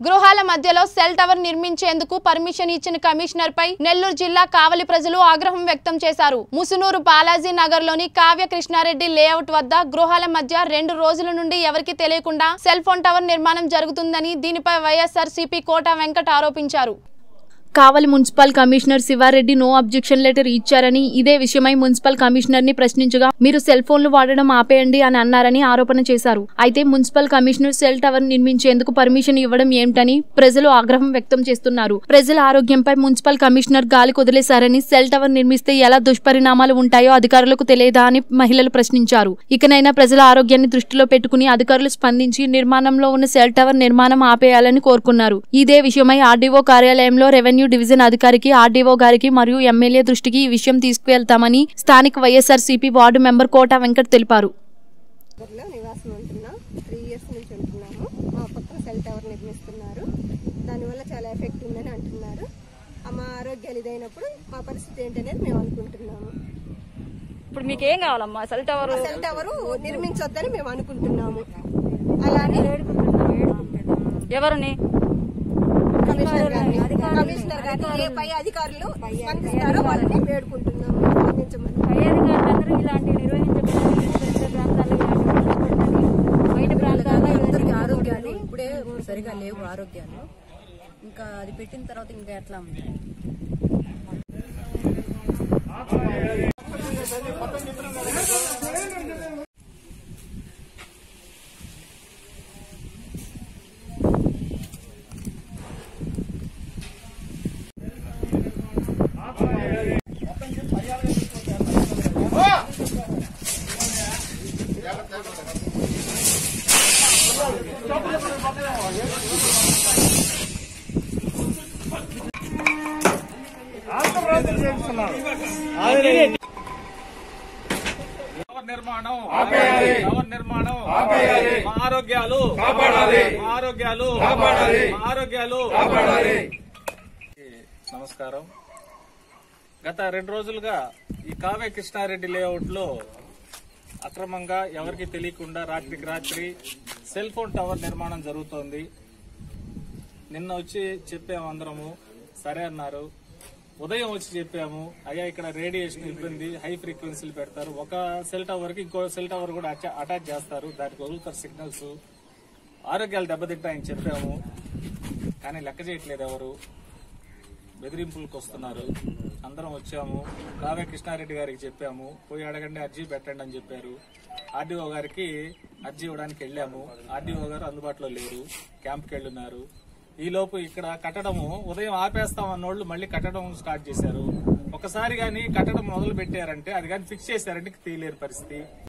గృహాల మధ్యలో cell tower నిర్మించేందుకు పర్మిషన్ ఇచ్చిన కమిషనర్ పై నెల్లూరు జిల్లా కావలి ప్రజలు ఆగ్రహం వ్యక్తం చేశారు. ముసునూరు బాలాజీ నగర్ లోని కావ్య కృష్ణారెడ్డి లేఅవుట్ వద్ద గృహాల మధ్య 2 రోజుల నుండి ఎవరికి తెలియకుండా సెల్ ఫోన్ టవర్ నిర్మాణం జరుగుతుందని దీనిపై వైఎస్ఆర్సీపీ కోట వెంకట్ ఆరోపించారు. Kavali municipal commissioner Siva Reddy no objection letter ఇచ్చారని, ఇదే విషయమై మున్సిపల్ కమిషనర్ ని ప్రశ్నించగా మీరు సెల్ ఫోన్లు వాడడం ఆపేయండి అని అన్నారని ఆరోపణ చేశారు. అయితే మున్సిపల్ కమిషనర్ సెల్ టవర్ నిర్మించేందుకు పర్మిషన్ ఇవ్వడం ఏమిటని ప్రజలు ఆగ్రహం వ్యక్తం చేస్తున్నారు. ప్రజల ఆరోగ్యంపై మున్సిపల్ కమిషనర్ గాలి కొదిలేశారని, సెల్ టవర్ నిర్మిస్తే ఎలా దుష్పరిణామాలు ఉంటాయో అధికారులకు తెలియదా అని మహిళలు ప్రశ్నించారు. ఇకనైనా ప్రజల ఆరోగ్యాన్ని దృష్టిలో పెట్టుకుని అధికారులు స్పందించి నిర్మాణంలో ఉన్న సెల్ టవర్ నిర్మాణం ఆపేయాలని కోరుకున్నారు. ఇదే విషయమై ఆర్డీఓ కార్యాలయంలో రెవెన్యూ డివిజన్ అధికారికి, ఆర్డీఓ గారికి మరియు ఎమ్మెల్యే దృష్టికి ఈ విషయం తీసుకువెళ్తామని స్థానిక వైఎస్ఆర్సీపీ వార్డు మెంబర్ కోట వెంకట్ తెలిపారు. నివాసం ఉంటున్నాం, 3 years నుంచి ఉంటున్నాము. మా పక్కన సెల్ టవర్ నిర్మిస్తున్నారు. దానివల్ల చాలా ఎఫెక్ట్ ఉందని అంటున్నారు. మా ఆరోగ్యాలు ఇదైనప్పుడు మా పరిస్థితి ఏంటనేది మేము అనుకుంటున్నాము. ఇప్పుడు మీకు ఏం కావాలమ్మా? సెల్ టవర్ నిర్మించొద్దని మేము అనుకుంటున్నాము. అలానే ఎవరిని కమిషనర్ గారిని ఏ పై అధికారులు స్పందిస్తారో వాళ్ళని వేడుకుంటున్నాము. పై అధికారులందరూ ఇలాంటి బయట ప్రాంతాల్లో అందరికి ఆరోగ్యాలు ఇప్పుడే సరిగా లేవు. ఆరోగ్యాలు ఇంకా అది పెట్టిన తర్వాత ఇంకా ఎట్లా ఉంది? నిర్మాణం ఆరోగ్యాలు నమస్కారం. గత 2 రోజులుగా ఈ కావ్య కృష్ణారెడ్డి లేఅవుట్ లో అక్రమంగా ఎవరికి తెలియకుండా రాత్రికి రాత్రి సెల్ ఫోన్ టవర్ నిర్మాణం జరుగుతోంది. నిన్న వచ్చి చెప్పాము, అందరము సరే అన్నారు. ఉదయం వచ్చి చెప్పాము, అయ్యా ఇక్కడ రేడియేషన్ ఇబ్బంది, హై ఫ్రీక్వెన్సీలు పెడతారు, ఒక సెల్ టవర్ కి ఇంకో సెల్ టవర్ కూడా అటాచ్ చేస్తారు, దానికి వదులుతారు సిగ్నల్స్, ఆరోగ్యాలు దెబ్బతింటాయని చెప్పాము. కానీ లెక్క చేయట్లేదు ఎవరు, బెదిరింపులకు వస్తున్నారు. అందరం వచ్చాము, కావ్య కృష్ణారెడ్డి గారికి చెప్పాము, పోయి అడగండి, అర్జీ పెట్టండి అని చెప్పారు. ఆర్డీఓ గారికి అర్జీ ఇవ్వడానికి వెళ్ళాము. ఆర్డీఓ గారు అందుబాటులో లేరు, క్యాంప్కి వెళ్ళున్నారు. ఈలోపు ఇక్కడ కట్టడము ఉదయం ఆపేస్తామన్నోళ్లు మళ్ళీ కట్టడం స్టార్ట్ చేశారు. ఒకసారి గానీ కట్టడం మొదలు పెట్టారంటే, అది కానీ ఫిక్స్ చేశారంటే తీయలేని పరిస్థితి.